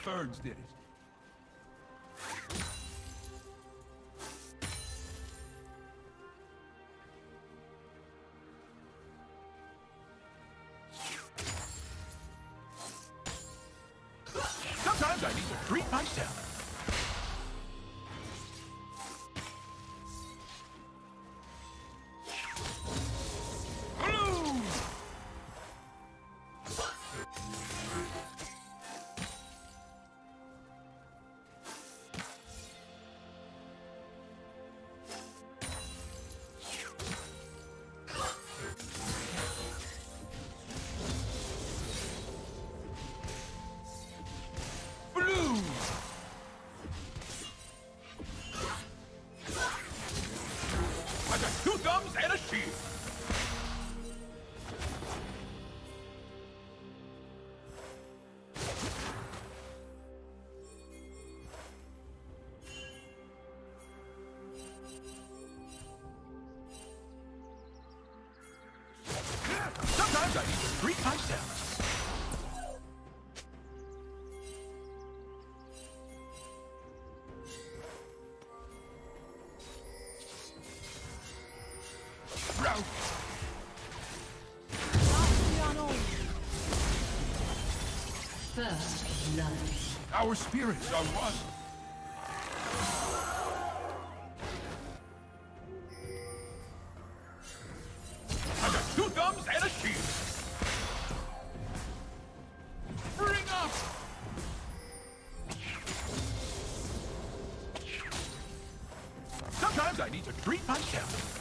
Ferns did it. Sometimes I need to treat myself. Sometimes I need to treat myself. Route. First blood. Our spirits are one. I got 2 thumbs and a shield. Bring up. Sometimes I need to treat myself.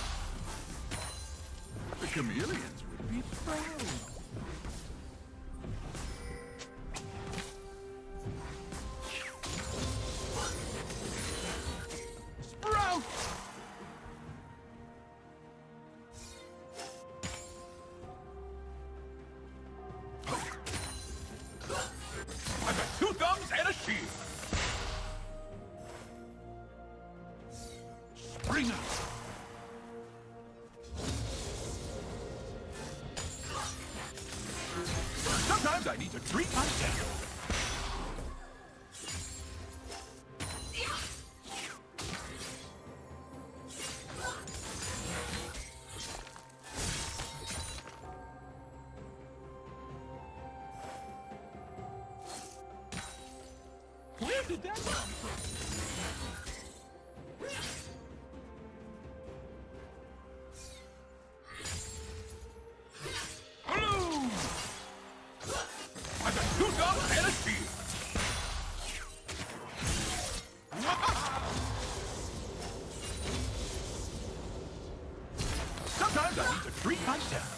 The chameleons would be proud. I've got 2 thumbs and a shield. Spring up. Sometimes I need to treat myself. Where did that come from? Hello! I got 2 thumbs and a shield. Sometimes I need to treat myself.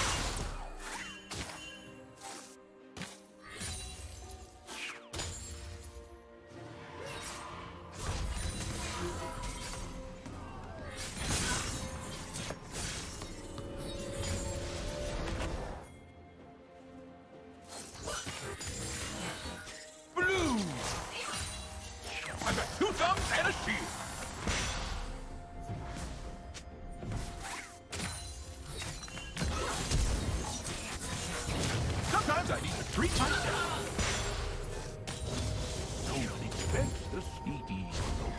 I've got 2 thumbs and a shield. Sometimes I need to treat myself. No one expects the sneaky stroke.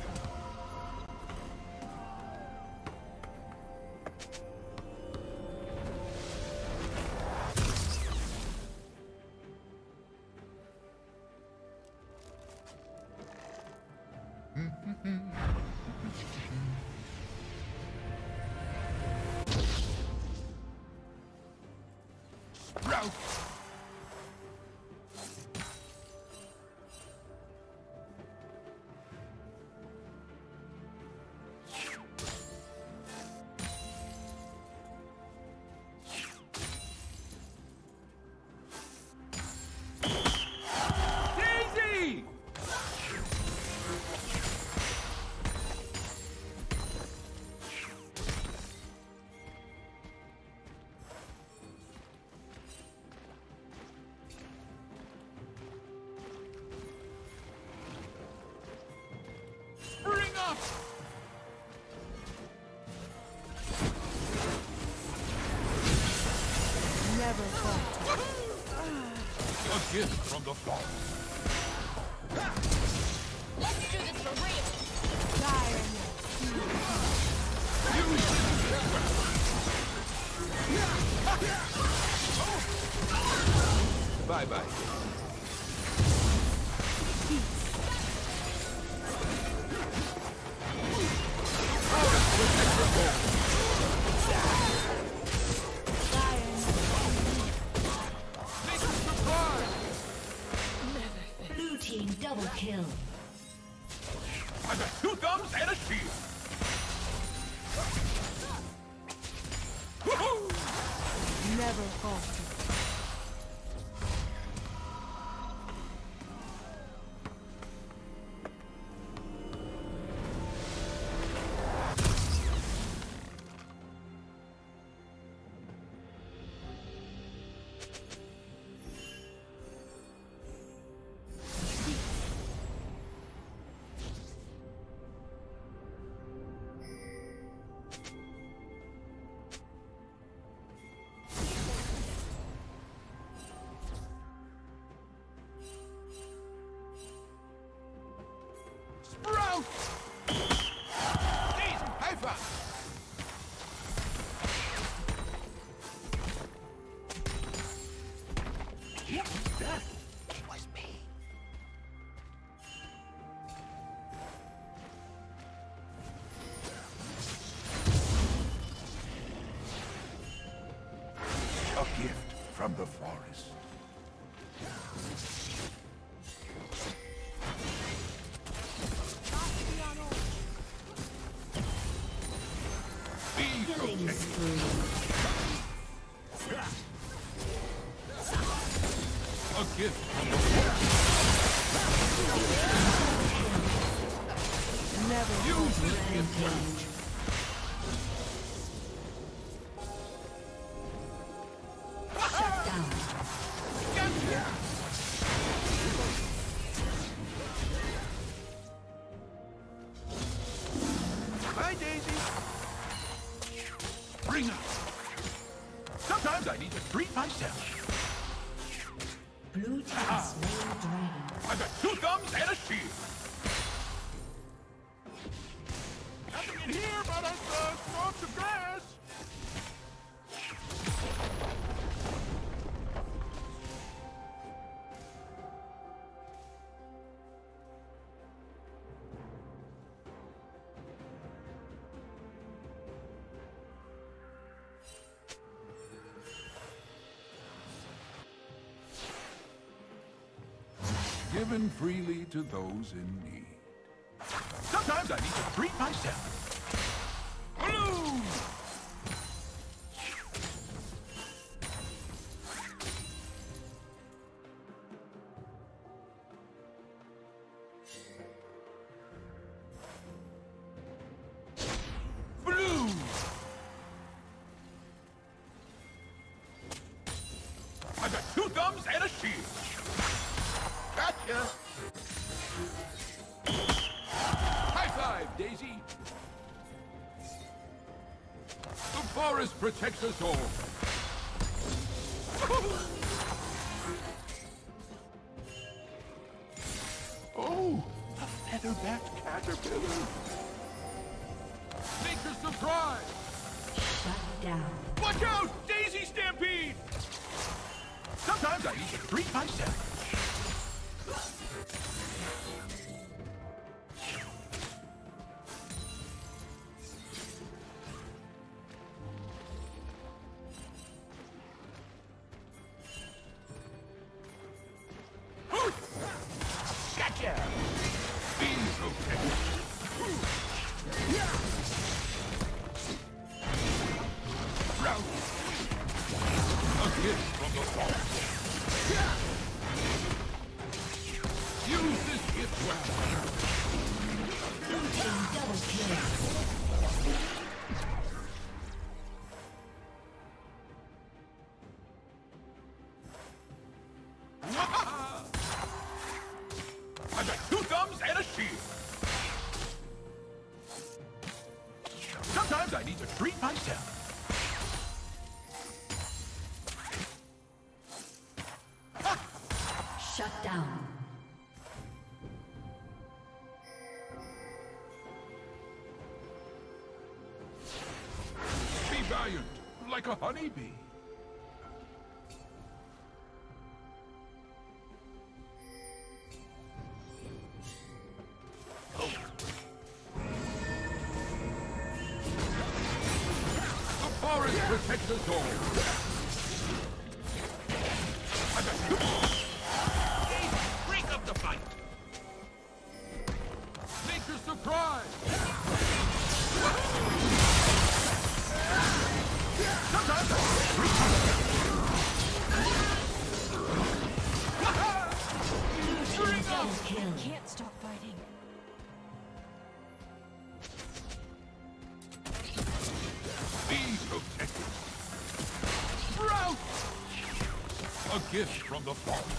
Sprout! Daisy! Bring up! Never fought. A gift from the forest. bye. Blue team double kill. I got 2 thumbs and a shield. Never falter. Sprout! Easy, high five! That was me. A gift from the forest. Killing spree. A gift. Never Use this gift well. Shut down. Gotcha. Hi, Daisy. Bring up. Sometimes I need to treat myself. Blue team slain dragon. I got 2 thumbs and a shield. Nothing in here but a stalks of grass. Given freely to those in need. Sometimes I need to treat myself. Blue! Blue! I got 2 thumbs and a shield. Gotcha! High five, Daisy! The forest protects us all. Oh, a featherback caterpillar. Nature's surprise! Shut down. Watch out, Daisy Stampede! Sometimes I need to treat myself. Gotcha! Be protected. Round. A gift from the forest. Use this gift well. Blue team double kill. I got 2 thumbs and a shield. Sometimes I need to treat myself. Shut down. Be valiant, like a honeybee. forest protects us all. Break up the fight. Make a surprise. Sometimes Can't stop fighting. Be protected. Sprout! A gift from the forest.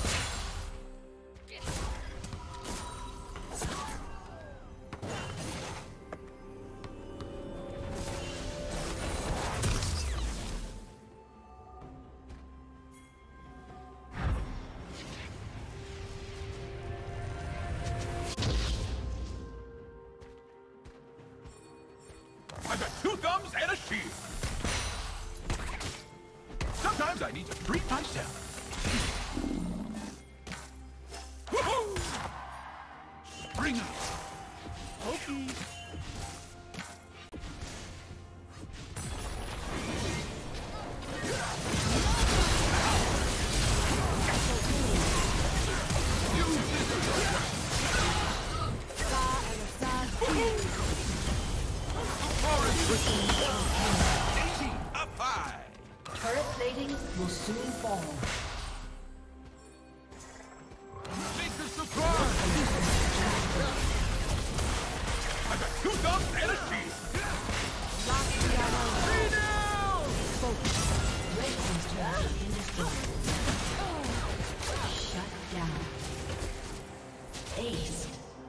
I've got 2 thumbs and a shield. Sometimes I need to treat myself. Woohoo! Spring up. Okay. Daisy, up high. Turret plating will soon fall. Make the surprise. I've got 2 thumbs and a shield. Red team's turret has been destroyed. Shut down. Ace.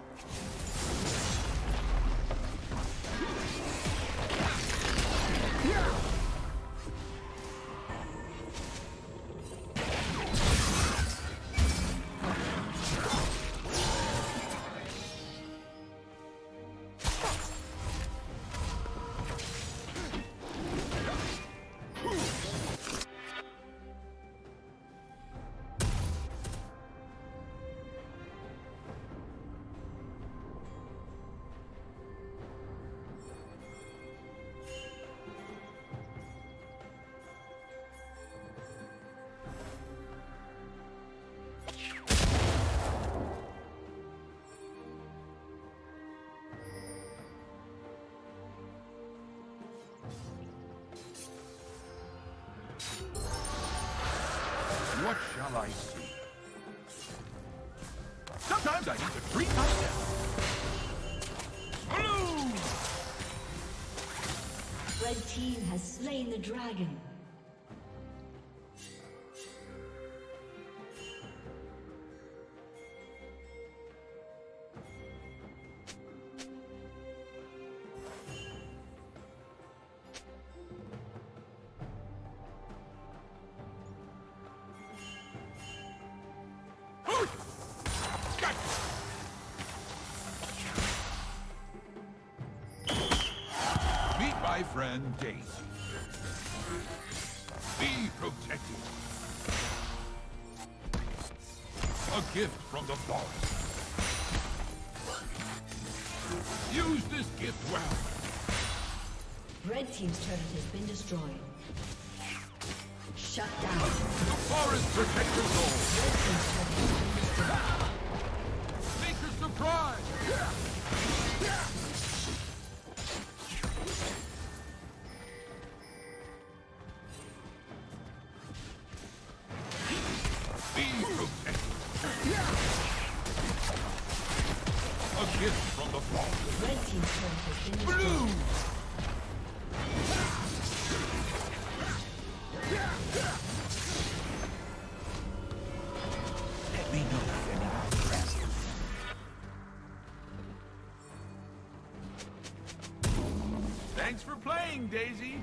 What shall I see? Sometimes I need to treat myself. Blue! Red team has slain the dragon. Meet my friend Daisy. Be protected. A gift from the forest. Use this gift well. Red team's turret has been destroyed. Shut down. The forest protects us all. Red team's turret has been destroyed. Make a surprise. Be protected. A gift from the forest. Red team's turret has been Blue! destroyed. Let me know if anyone's present. Thanks for playing, Daisy.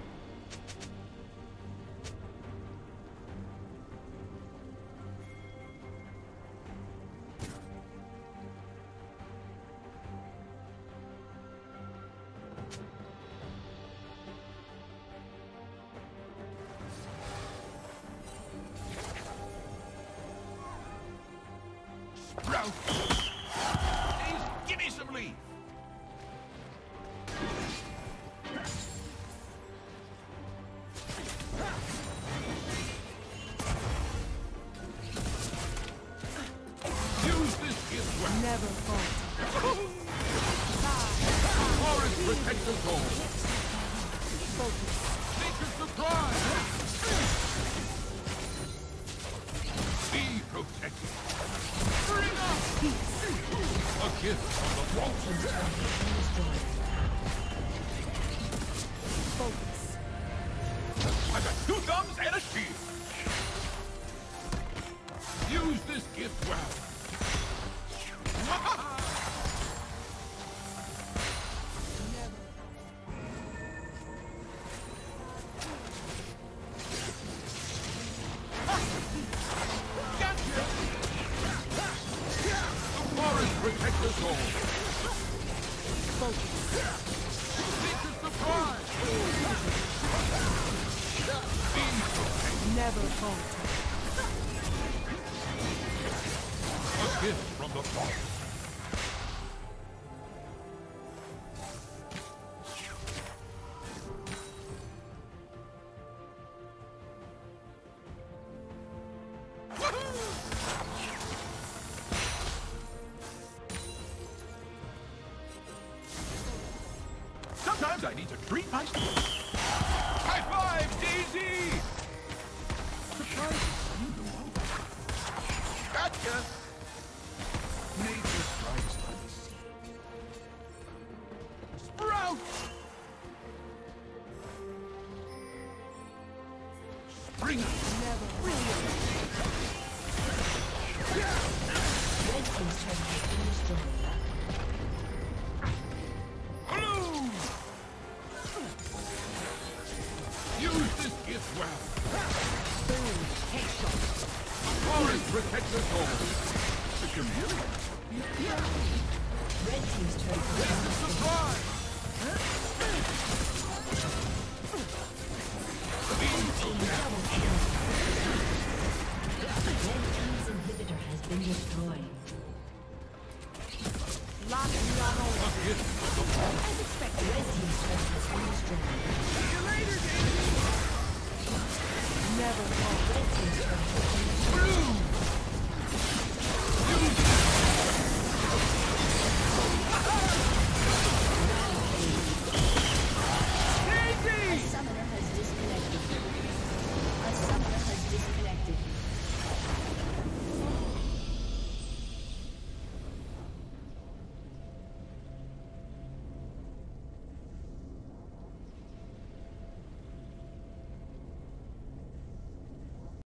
Sprout! Please, give me some leaf! protect the soul. Nature's surprise. Be protected. Bring up peace. A gift from the vault. Focus. I've got 2 thumbs and a shield. Use this gift well. Gotcha. The forest protects us all. Focus. Nature's surprise. Be protected. Never falter. A gift from the forest. Sometimes I need to treat myself. High five, Daisy! Surprises you the most. Gotcha! Nature strikes unseen. Sprout! Spring up! Never. Brilliant. Red team's turret has been destroyed. Bloom! Use this gift well. Boom. Headshot. The forest protects us all. The chameleon. Red team's turret has been This is destroyed. surprise!